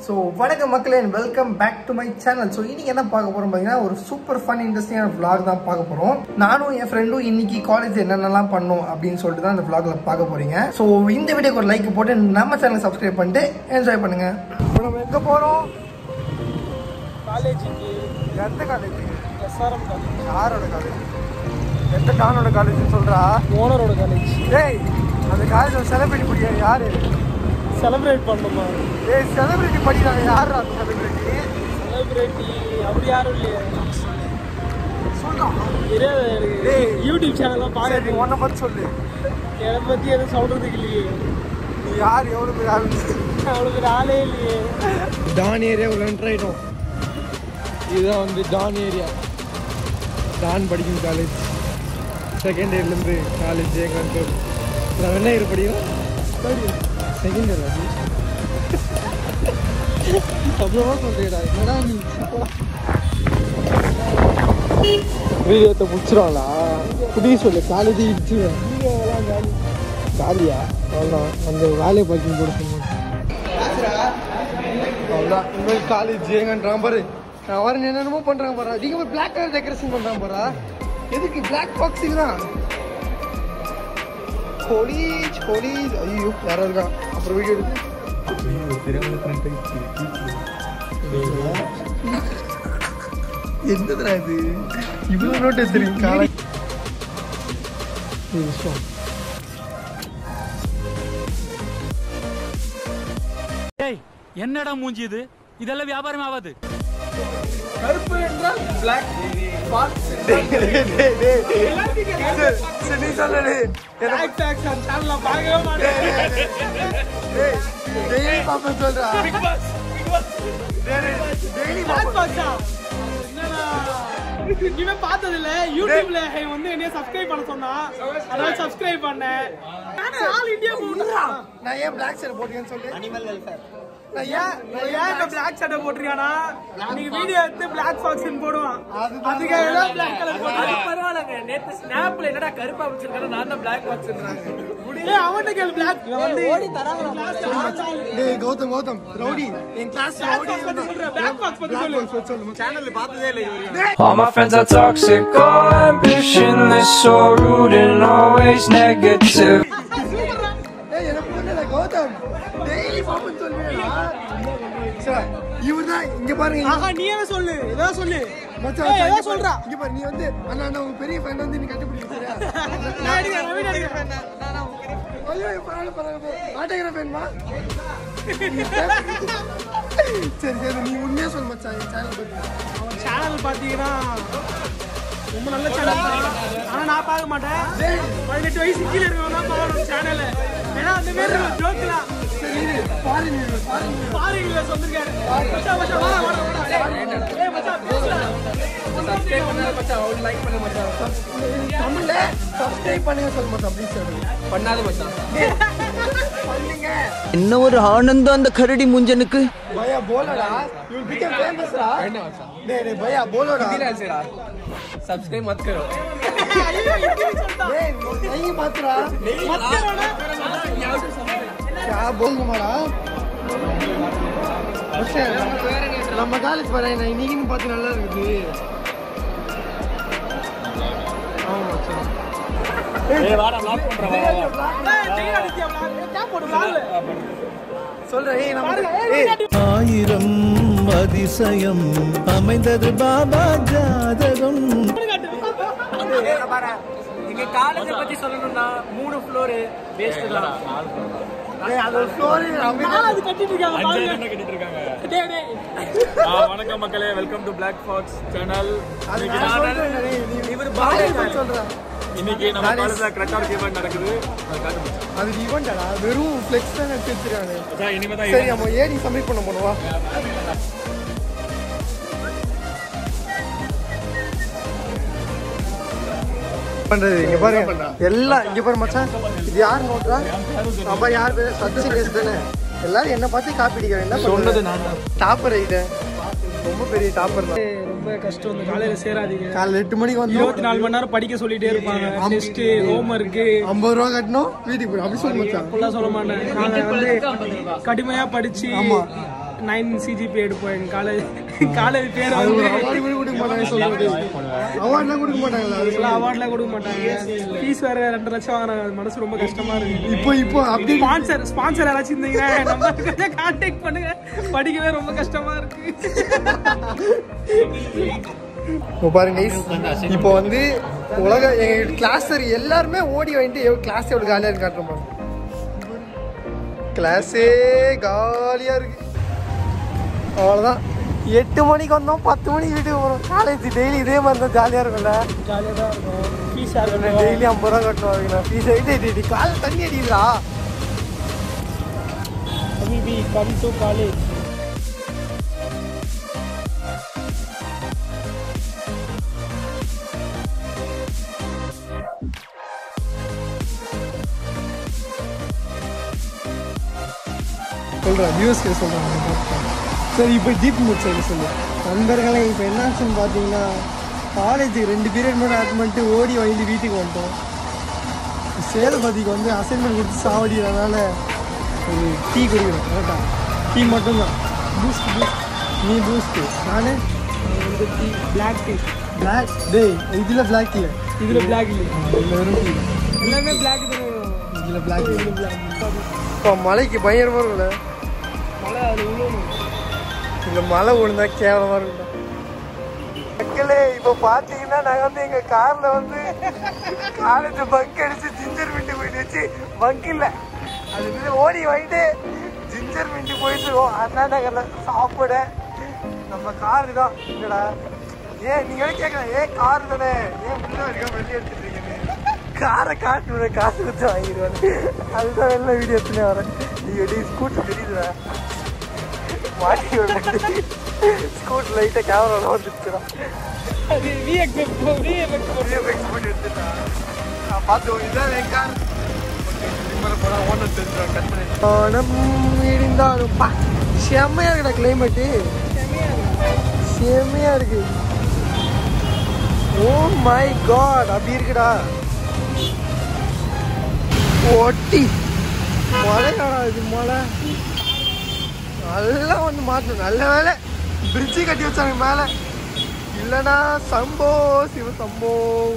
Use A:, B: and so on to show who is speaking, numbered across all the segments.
A: So, வணக்கம் மக்களே and welcome back to my channel. So, இன்னைக்கு என்ன பார்க்க போறோம் பாத்தீங்கன்னா ஒரு சூப்பர் ஃபன் இன்ட்ரஸ்டிங்கான vlog தான் பார்க்க போறோம். நானும் என் ஃப்ரெண்டும் இன்னைக்கு காலேஜ் என்னென்னலாம் பண்ணோம் அப்படினு சொல்லிட்டு தான் இந்த vlogல பார்க்க போறீங்க. So, இந்த வீடியோக்கு ஒரு லைக் போட்டு நம்ம சேனலை சப்ஸ்கிரைப் பண்ணிட்டு என்ஜாய் பண்ணுங்க. நம்ம எங்க போறோம்? காலேஜுக்கு. எந்த காலேஜ்? SRM college. யாரோட காலேஜ்? எந்த டானோட காலேஜ்னு சொல்றா? ஓனரோட காலேஜ். டேய், அந்த காலேஜ் செலிபிரேட் பண்ணியா யாரு? செலிப்ரேட் பண்ணுமா? ஏய் செலிபிரிட்டி பண்ணிறாங்க யாரா அந்த செலிபிரிட்டி? செலிபிரிட்டி அப்படி யாரும் இல்லையே. சொல்றா. டேய் யூடியூப் சேனல்ல பாருங்க. உன்னை பத்தி சொல்லு. என்னை பத்தி எதுவும் சொல்றதுக்கு இல்லையே. நீ யார் எவ்வளவு பேர் ஆளு? அவ்வளவு பேர் ஆளே இல்லையே. டான் ஏரியா உள்ள என்டர் ஆயிட்டோம். இதுதான் வந்து டான் ஏரியா. டான் படிக்கும் காலேஜ். செகண்ட் இயர்ல இருந்து காலேஜ் கண்ட்ரோல். நான் என்ன இயர் படிக்கிறேன்? Third year. செகண்ட் இயர் அவ்வளோவா சொல்றீடா. என்னடா நீ வீடியோத்தை முடிச்சிடுவாங்களா? புதிய சொல்லு காலேஜ் இடிச்சுவேன். காலியா அவ்வளோதான். அந்த வேலையை பார்க்கிங் கூட சொல்லுங்க. அவ்வளோதான் இன்னொரு காலேஜ் ஏங்கன்றான் பாரு. நான் வரேன் என்னென்னமோ பண்ணுறாங்க பாரு. அதிகமாக பிளாக் கலர் டெக்கரேஷன் பண்ணுறான் பாரா. எதுக்கு பிளாக் பாக்ஸுக்கு தான். கோலீஜ் கோலீஜ். ஐயோ யாரா இருக்கா? அப்புறம் வீடியோ எடுத்து என்னதுடா இது? இவ்வளவு நோட் எடுத்துருங்க காலை.
B: என்னடா மூஞ்சி இது? இதெல்லாம் வியாபாரம் ஆகாது.
A: கருப்பு என்றால் பிளாக் பாக்ஸ். சரி சொல்லு. பிளாக் டாக்ஸ் அந்த சேனல்ல பார்க்கவே மாட்டேன். டேய் பாப்பா சொல்றா. பிக் பாஸ் டேய் பாப்பா. என்னடா நீவே பார்த்தது இல்ல? யூடியூப்ல வந்து என்ன சப்ஸ்கிரைப் பண்ண சொன்னா அத சப்ஸ்கிரைப் பண்ணேன். நான் ஆல் இந்தியா போடுறா. நான் ஏன் பிளாக் ஷர்ட் போட்டேன்னு சொல்லு. Animal welfare. நான் ஏன் இந்த பிளாக் ஷர்ட் போட்றியானா? நீங்க வீடியோ எடுத்து பிளாக் பாக்ஸ்னு போடுவான். அதுக்காக தான் பிளாக் கலர் போடுறேன். பரவாயில்லைங்க. நேத்து ஸ்னாப்ல என்னடா கருப்பா வச்சிருக்கானே நான் தான் பிளாக் பாக்ஸ்ன்றாங்க. டேய் அவன்ட்ட கேள் பிளாக் வந்து ஓடி தராங்கடா. டேய் கௌதம் ரவுடி என் கிளாஸ் ரவுடி சொல்ற பிளாக் பாக்ஸ் பத்தி சொல்லு. சேனல்ல பார்த்ததே இல்ல இவரு.
C: All my friends are toxic, all ambitionless, so rude and always negative.
A: ஏய் எனக்கு புரியல கௌதம். டெய்லி பாப்பன் சொல்வேடா. சரி இவர்தான் இங்க பாருங்க. ஆஹா நீயே சொல்லு. ஏதோ சொல்லு. மச்சான் ஏதோ சொல்றா. இங்க பாரு நீ வந்து அண்ணா உங்க பெரிய ஃபேன் வந்து நீ கண்டுபிடிக்க சரியா? நான் அடிக்க ஃபேன். நான் உங்க பெரிய ஃபேன். ஐயோ பரவாயில்லை. ஆட்டோகிராஃப் ஃபேன்மா? சரி நீ உண்மையா சொல்லு மச்சான். என் சேனல் பத்தி. அவன் சேனல் பாத்தீங்கன்னா ரொம்ப நல்ல சேனல் தான். ஆனா நான் பார்க்க மாட்டேன். 18 வயசு கீழ இருக்கவங்க தான் பாக்கணும் சேனல். ஏன்னா அந்த மாதிரி ஜோக்லாம் சரி ஃபாரின்ல வந்திருக்காரு. மச்சான் வா. ஏய் மச்சான் பேசுடா. சப்ஸ்கிரைப் பண்ணாத மச்சான். அவளை லைக் பண்ணு மச்சான். தமிழ்ல சப்ஸ்கிரைப் பண்ணுங்க சொல்ல மச்சான் ப்ளீஸ். பண்ணாத மச்சான். பண்ணுங்க.
D: என்ன ஒரு ஆனந்தம் அந்த கரடி முஞ்சனுக்கு.
A: பையா போலடா. யூ வில் பிகம் ஃபேமஸ் ரா. என்ன மச்சான்? டேய் பையா போலடா. किधर से रहा? सब्सक्राइब मत करो. नहीं मत रहा. मत करो ना. क्या बोल तुम्हारा? अच्छा நம்ம காலேஜ் போறேன் நான் இன்னைக்கு பார்த்து நல்லா இருக்குது. ஆமா மச்சான். ஏய் வாடா லாக் பண்றா வா. டேய் அடிச்சியா லாக். என்ன போடு லாக். சொல்றே ஏய் நம்ம
E: ஆயிரம் அதிசயம் அமைந்தது பாபா ஜாதகம்.
A: எங்க காலேஜ் பத்தி சொல்லணும்னா 3 ஃப்ளோர் வேஸ்ட் தான். டேய் அது ஃப்ளோர் அது கட்டிட்டு இருக்காங்க. பாருங்க கட்டிட்டு இருக்காங்க. டேய்
B: வணக்கம் மக்களே, welcome to black fox channel.
A: இவர் பாய் சொல்றா.
B: இன்னைக்கு நம்ம காலேஜ்ல கிராக்கர் ஈவென்ட் நடக்குது.
A: அது ஈவென்ட்டா? வெறும் ஃப்ளெக்ஸ் தான் எடுத்துறாங்க.
B: அதான் இனிமே தான்.
A: சரி நம்ம ஏடி சப்மிட் பண்ண போறோம் வா. பண்றது இங்க பாருங்க. எல்லாம் இங்க பாரு மச்சான். இது யார் நோட்ரா? அப்பா யார் பேரு? சச்சி கேஸ் தானே. எல்லாரும் என்ன பார்த்து காப்பி அடிக்கறேன். என்ன சொன்னது நான் தான். டாப்பர் ஐட்டேன். ரொம்ப பெரிய டாப்பர் தான். ரொம்ப கஷ்டம். இந்த காலையில சேராதீங்க. காலையில 8 மணிக்கு வந்து 24 மணி நேரம் படிக்க சொல்லிட்டே இருப்பாங்க. டெஸ்ட் ஹோம் வொர்க் 50 ரூபாய் கட்டணும் வீட்டுக்கு போய். அப்படி சொல்ல மச்சான். ஃபுல்லா சொல்ல மாட்டேன். நாங்க வந்து கடுமையா படிச்சு ஆமா 9 CGPA எடுப்போம் எங்கள் காலேஜ் பேர் வந்து
F: அவார்டு கொடுக்க மாட்டாங்க சொல்லுவது. அவார்ட்லாம் கொடுக்க மாட்டாங்களா?
A: அதுக்கெல்லாம் அவார்ட்லாம் கொடுக்க மாட்டாங்க. ஃபீஸ் வேறு 2 லட்சம் வாங்குறாங்க. அது மனசு ரொம்ப கஷ்டமாக இருக்குது.
F: இப்போ அப்படி
A: ஸ்பான்சர் யாராச்சும் இருந்தீங்கன்னா நம்ம கொஞ்சம் கான்டாக்ட் பண்ணுங்க. படிக்கவே ரொம்ப கஷ்டமாக இருக்குது.
F: இப்போ பாருங்க இப்போ வந்து உலக எங்கள் கிளாஸர் எல்லாருமே ஓடி வாங்கிட்டு கிளாஸ் எவ்வளோ காலியாக இருக்கு காட்டுறோம். கிளாஸே காலியாக இருக்கு. அவ்வளோதான். 8 மணிக்கு வந்தோம், 10 மணிக்கு வீட்டுக்கு போகிறோம். காலேஜ் டெய்லி இதே மாதிரி தான் ஜாலியாக இருக்கும்ல.
A: ஜாலியாக தான் இருக்கும். ஃபீஸ் யாருக்குண்ணே
F: டெய்லி 50 ரூபா கட்டணும். ஃபீஸ் ஆகிட்டு காலையில் தண்ணி அடிக்குதுடா.
A: Come to college.
F: சொல்கிறேன் வியூஸ்க்கு சொல்கிறேன். சரி இப்போ டீப் மூட் சைடு சொல்லு. நண்பர்களே இப்போ என்னாச்சுன்னு பார்த்தீங்கன்னா காலேஜுக்கு 2 பீரியட் மட்டும் ஆட் பண்ணிட்டு ஓடி வாங்கிட்டு வீட்டுக்கு வந்துட்டோம். சேதுபதிக்கு வந்து அசைன்மெண்ட் கொடுத்து சாவடிக்கிறதுனால ஒரு டீ குடிக்கணும். கரெக்டாக டீ மட்டும்தான். பூஸ்ட் நீ பூஸ்ட்டு, நான்
A: வந்து டீ பிளாக் டீ.
F: பிளாக் டேய் இதில் பிளாக் டீ,
A: இதில் பிளாக் இல்லை,
F: இதில் வெறும் டீ.
A: எல்லாமே பிளாக் தானே.
F: இதில் பிளாக் இப்போ மலைக்கு பயங்கரமாக இருக்குல்ல.
A: மழை அதில் உள்ளணும்.
F: இந்த மழை விழுந்தா கேவலமாக இருக்கும் மக்களே. இப்போ பார்த்தீங்கன்னா நாங்கள் வந்து எங்கள் காரில் வந்து காலேஜ் பங்க் அடித்து ஜிஞ்சர் மின்ட்டு போயிட்டு வச்சு பங்க் இல்லை அது வந்து ஓடி வாங்கிட்டு ஜிஞ்சர் மின்ட்டு போயிட்டுருக்கோம். அண்ணா நகரில் சாப்பிட நம்ம காரு தான் இல்லைடா. ஏன் நீங்கள் கேட்கலாம், ஏன் கார் தானே ஏன் முன்னே வரைக்கும் வெளியே எடுத்துட்டு இருக்கீங்க? காரை காட்டு காசு கொடுத்து வாங்கிடுவாரு. அதுதான் வெளில வீடியோ எடுத்துனே வரேன். நீங்கள் ஸ்கூட்டர் தெரியுதுடா மாட்டி விட ஸ்கூட்டர் லைட்டாக கேமராவில் வந்துச்சுடா.
A: அது விஎஃப்எக்ஸ் போட்டு
F: எடுத்துட்டான். பார்த்து இதுதான் என் கார். போனால் ஓனர் தெரிஞ்சுருவான். கட் பண்ணி பணம் இருந்தாலும்ப்பா செம்மையாக இருக்குடா. கிளைமேட்டு செம்மையாக இருக்கு. ஓ மை காட் அப்படி இருக்குடா. ஒட்டி மழைடா இது மழை. நல்லா வந்து மாற்றணும். நல்ல வேலை பிரிட்ஜு கட்டி வச்சாங்க மேலே. இல்லைனா சம்போ சிவ சம்போ.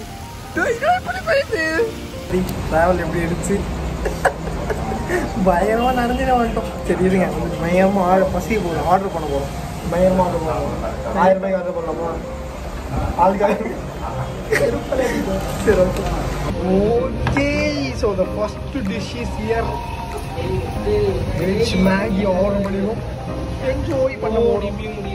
F: ட்ராவல் எப்படி எடுத்து பயங்கரமாக நடந்துட்டு வந்துட்டோம். சரி இருங்க பயங்கரமாக பசிக்க போகிறோம். ஆர்டர் பண்ண போகிறோம். பயங்கரமாக ஆர்டர் பண்ணுவோம். 1000 ரூபாய்க்கு ஆர்டர் பண்ணலாமா? ஆளுக்காக சரி okay. So the first dish is here. Veg Maggi order பண்ணிடுவோம். என்ஜாய் பண்ண போகிறோம்.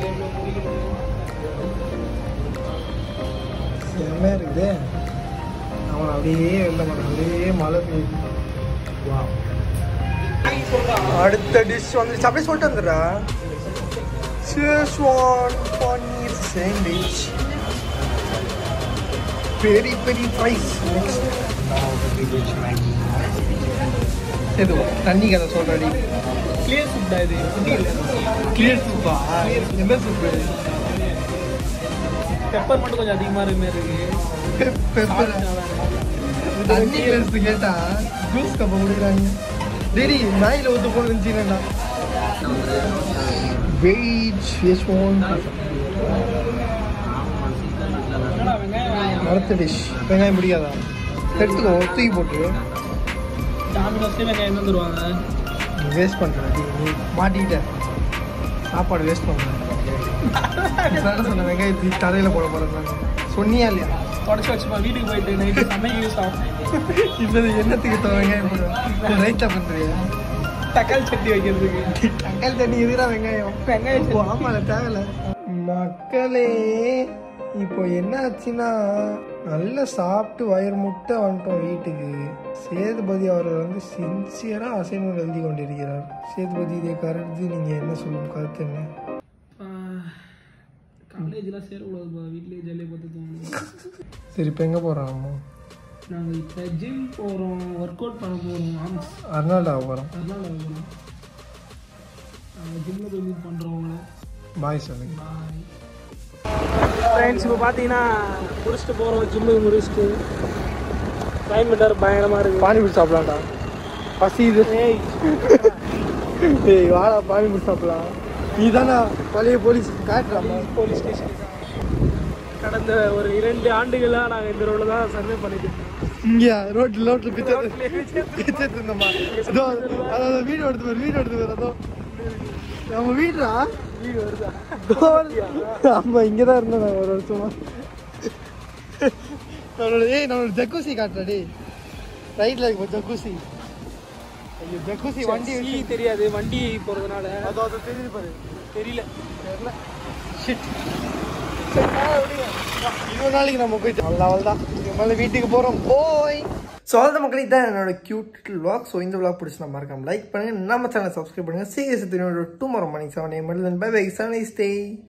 F: செம்மையாக இருக்குது. அவன் அப்படியே வெள்ள மாட்டான். அப்படியே மழை பெய்யுது. அடுத்த டிஷ் வந்துருச்சு. அப்படியே சொல்லிட்டு வந்துடுறா. Schezwan paneer sandwich, peri peri fries. Next எது தண்ணி கதை சொல்றாடி.
A: கிளியர் சூப்டா இது.
F: கிளியர் சூப்பா? என்ன சூப்பு?
A: பெப்பர் மட்டும் கொஞ்சம் அதிகமாக இருக்க மாதிரி இருக்கு.
F: பெப்பர் தண்ணி கிளாஸ் கேட்டா ஜூஸ் கப்பை கொடுக்குறாங்க. டெய்லி நாயில் ஊற்ற போன நினச்சிக்கிறேன்டா. வெயிட் ஷேஸ்வான் அடுத்த டிஷ். வெங்காயம் பிடிக்காதா? எடுத்துக்கோ, தூக்கி போட்டு.
A: டாமினோஸ்லேயே வெங்காயம் தந்துடுவாங்க.
F: வேஸ்ட் பண்ணுறேன். நீ மாட்டிக்கிட்ட சாப்பாடு வேஸ்ட் பண்ணுறேன். சொன்ன வெங்காயத்தை தரையில் போட போகிறேன் சொன்னியா இல்லையா?
A: உடச்சி வச்சுப்பா. வீட்டுக்கு போயிட்டு நைட்டு சமைக்க யூஸ் ஆகும்.
F: இப்போ என்னத்துக்கு வெங்காயம் போடுவேன்? ரைட்டாக பண்ணுறியா?
A: தக்காளி சட்னி வைக்கிறதுக்கு.
F: தக்காளி தண்ணி எதுனா வெங்காயம்?
A: வெங்காயம்
F: ஆமாம் தேவையில்ல. மக்களே இப்போ என்ன ஆச்சுன்னா நல்லா சாப்பிட்டு வயிறு முட்டை வந்துட்டோம் வீட்டுக்கு. சேதுபதி அவர்கள் வந்து சின்சியராக அசைன்மெண்ட் எழுதி கொண்டிருக்கிறார். சேதுபதி இதை கருத்து நீங்கள் என்ன சொல்லும் கருத்து என்ன?
A: காலேஜெலாம் சேரக்கூடாதுப்பா. வீட்லேயே ஜாலியாக பார்த்து தோணும்.
F: சரி இப்போ எங்கே போகிறாங்க?
A: நாங்கள் இப்போ ஜிம் போகிறோம். ஒர்க் அவுட் பண்ண போகிறோம்.
F: அர்னால்டா போகிறோம்.
A: அதனால போகிறோம். நாங்கள் ஜிம்மில் போய் மீட் பண்ணுறோம் உங்களை.
F: பாய் சொல்லுங்க.
A: Bye friends. இப்போ பார்த்தீங்கன்னா முடிச்சுட்டு போகிறோம். ஜிம்முக்கு முடிச்சுட்டு கிளைமேட் பயங்கரமாக இருக்குது.
F: பானிபூரி சாப்பிடலாம்டா. பசி இது.
A: ஏய்
F: ஏய் வாடா பானிபூரி சாப்பிடலாம். நீதானா பழைய போலீஸ் காட்டுறாமா?
A: போலீஸ் ஸ்டேஷன் கடந்த ஒரு 2 ஆண்டுகளாக நாங்கள் இந்த ரோடில் தான் சர்வே பண்ணிட்டு இருக்கோம்.
F: இங்கேயா ரோட்டில் பிச்சை இருந்தோம்மா. அதாவது வீடு எடுத்து வர அதோ நம்ம வீடுடா.
A: வீடு வருதா?
F: ஆமா இங்கே தான் இருந்தோம் நாங்கள் ஒரு வருஷமா. நம்மளோட ஜக்கூசி காட்டுறா டே. ரைட்டில் இருக்கு ஜக்கூசி. ஐயோ ஜக்கூசி வண்டி
A: தெரியாது வண்டி போகிறதுனால
F: அது தெரியுது பாரு.
A: தெரியல.
F: இன்னொரு நாளைக்கு நம்ம போயிட்டு அவ்வளோதான் இதுக்கு மேலே வீட்டுக்கு போகிறோம். போய் ஸோ அவ்வளோ மக்களுக்கு தான் என்னோட கியூட் விளாக். ஸோ இந்த விளாக் பிடிச்சி நான் மறக்காம லைக் பண்ணுங்கள், நம்ம சேனலை சப்ஸ்கிரைப் பண்ணுங்கள். Serious 2 tomorrow morning 7 AM. Bye bye. Have a nice day.